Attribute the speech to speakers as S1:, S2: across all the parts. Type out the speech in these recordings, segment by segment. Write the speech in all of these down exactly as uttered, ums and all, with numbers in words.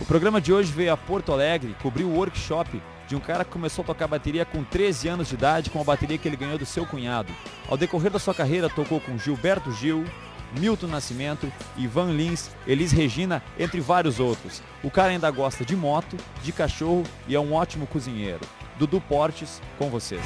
S1: programa de hoje veio a Porto Alegre cobrir o workshop de um cara que começou a tocar bateria com treze anos de idade com a bateria que ele ganhou do seu cunhado. Ao decorrer da sua carreira tocou com Gilberto Gil, Milton Nascimento, Ivan Lins, Elis Regina, entre vários outros. O cara ainda gosta de moto, de cachorro e é um ótimo cozinheiro. Dudu Portes, com vocês.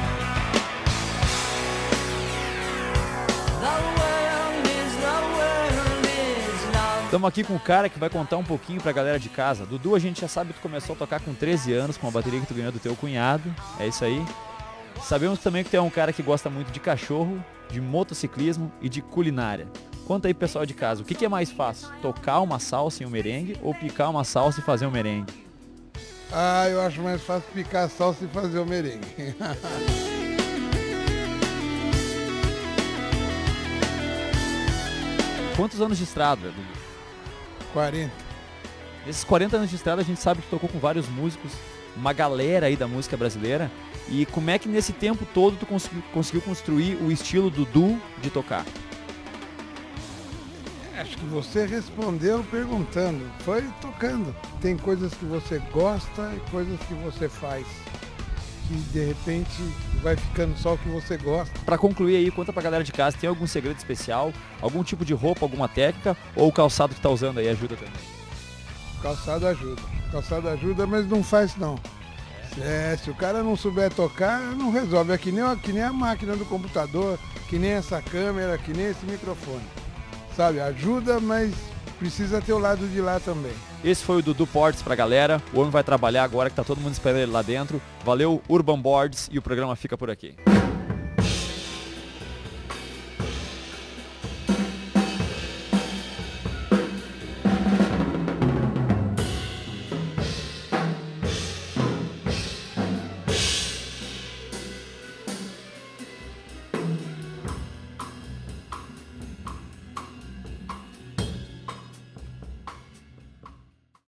S1: Estamos aqui com um cara que vai contar um pouquinho pra galera de casa. Dudu, a gente já sabe que tu começou a tocar com treze anos, com a bateria que tu ganhou do teu cunhado. É isso aí. Sabemos também que tu é um cara que gosta muito de cachorro, de motociclismo e de culinária. Conta aí, pessoal de casa, o que, que é mais fácil? Tocar uma salsa em um merengue ou picar uma salsa e fazer um merengue?
S2: Ah, eu acho mais fácil picar a salsa e fazer o merengue.
S1: Quantos anos de estrada, Dudu?
S2: quarenta.
S1: Nesses quarenta anos de estrada a gente sabe que tocou com vários músicos, uma galera aí da música brasileira. E como é que nesse tempo todo tu conseguiu, conseguiu construir o estilo Dudu de tocar?
S2: Acho que você respondeu perguntando, foi tocando. Tem coisas que você gosta e coisas que você faz, que de repente vai ficando só o que você gosta.
S1: Pra concluir aí, conta pra galera de casa, tem algum segredo especial, algum tipo de roupa, alguma técnica, ou o calçado que tá usando aí ajuda também?
S2: Calçado ajuda, calçado ajuda, mas não faz não. É, se o cara não souber tocar, não resolve. É que nem, que nem a máquina do computador, que nem essa câmera, que nem esse microfone. Sabe, ajuda, mas precisa ter o lado de lá também.
S1: Esse foi o Dudu Portes pra galera. O homem vai trabalhar agora que tá todo mundo esperando ele lá dentro. Valeu, Urban Boards, e o programa fica por aqui.